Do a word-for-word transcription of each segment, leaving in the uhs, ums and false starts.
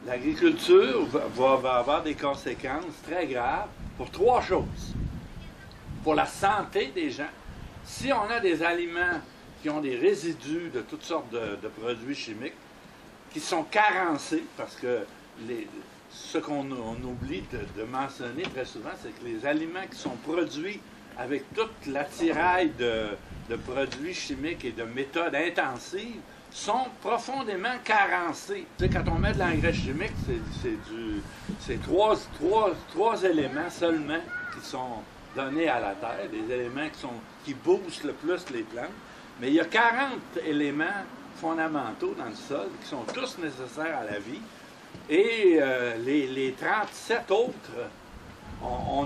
l'agriculture va, va avoir des conséquences très graves pour trois choses. Pour la santé des gens, si on a des aliments qui ont des résidus de toutes sortes de, de produits chimiques, qui sont carencés, parce que les, ce qu'on on oublie de, de mentionner très souvent, c'est que les aliments qui sont produits avec toute l'attirail de, de produits chimiques et de méthodes intensives sont profondément carencés. Tu sais, quand on met de l'engrais chimique, c'est trois, trois, trois éléments seulement qui sont donnés à la terre, des éléments qui, sont, qui boostent le plus les plantes, mais il y a quarante éléments fondamentaux dans le sol qui sont tous nécessaires à la vie, et euh, les, les trente-sept autres, on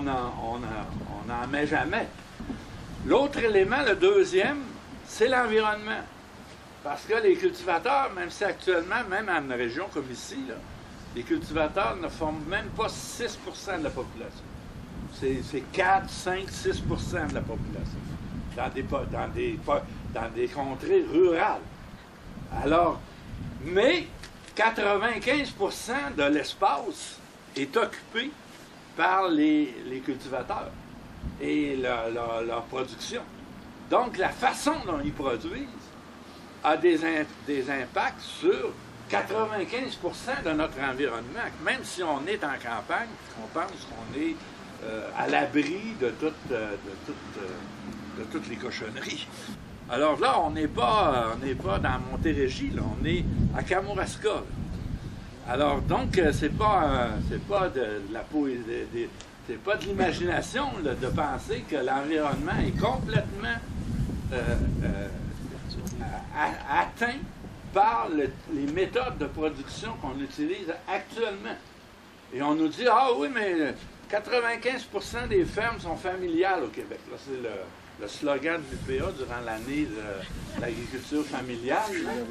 n'en met jamais. L'autre élément, le deuxième, c'est l'environnement. Parce que les cultivateurs, même si actuellement, même en une région comme ici, là, les cultivateurs ne forment même pas six pour cent de la population. C'est quatre, cinq, six pour cent de la population dans des, dans des, dans des contrées rurales. Alors, mais quatre-vingt-quinze pour cent de l'espace est occupé par les, les cultivateurs et leur, leur, leur production. Donc, la façon dont ils produisent a des, des impacts sur quatre-vingt-quinze pour cent de notre environnement. Même si on est en campagne, on pense qu'on est euh, à l'abri de, toute, euh, de, toute, euh, de toutes les cochonneries. Alors là, on n'est pas, on n'est pas dans Montérégie, là, on est à Kamouraska. Là. Alors donc, c'est pas, euh, c'est pas de, de la poésie, de, de, c'est pas de l'imagination de penser que l'environnement est complètement euh, euh, à, à, atteint par le, les méthodes de production qu'on utilise actuellement. Et on nous dit, ah oui, mais quatre-vingt-quinze pour cent des fermes sont familiales au Québec. Là, c'est le, le slogan de l'U P A durant l'année de l'agriculture familiale.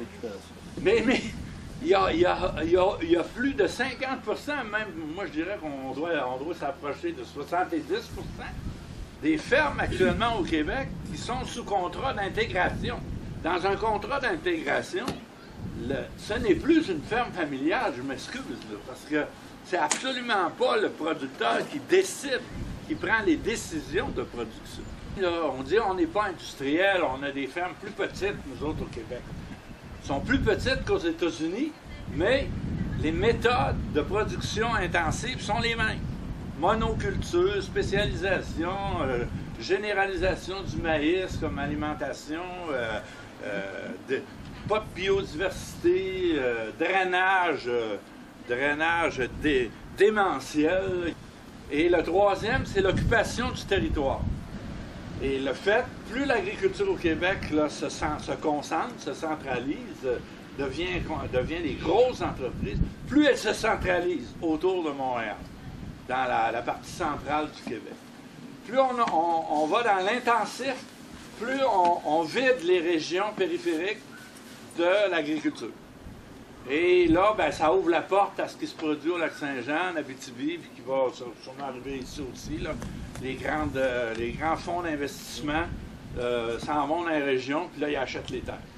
Mais, mais il y a, il y a, il y a, il y a plus de cinquante pour cent, même, moi je dirais qu'on doit, on doit s'approcher de soixante-dix pour cent des fermes actuellement au Québec qui sont sous contrat d'intégration. Dans un contrat d'intégration, ce n'est plus une ferme familiale, je m'excuse, parce que c'est absolument pas le producteur qui décide, qui prend les décisions de production. Là, on dit on n'est pas industriel, on a des fermes plus petites, nous autres, au Québec. Elles sont plus petites qu'aux États-Unis, mais les méthodes de production intensive sont les mêmes. Monoculture, spécialisation, euh, généralisation du maïs comme alimentation, euh, euh, de, pas de biodiversité, euh, drainage, euh, drainage dé, démentiel. Et le troisième, c'est l'occupation du territoire. Et le fait, plus l'agriculture au Québec là, se, se concentre, se centralise, devient, devient des grosses entreprises, plus elle se centralise autour de Montréal, dans la, la partie centrale du Québec. Plus on, on, on va dans l'intensif, plus on, on vide les régions périphériques de l'agriculture. Et là, ben, ça ouvre la porte à ce qui se produit au Lac-Saint-Jean, en Abitibi, puis qui va sûrement arriver ici aussi. Là. Les, grandes, euh, les grands fonds d'investissement euh, s'en vont dans les régions, puis là, ils achètent les terres.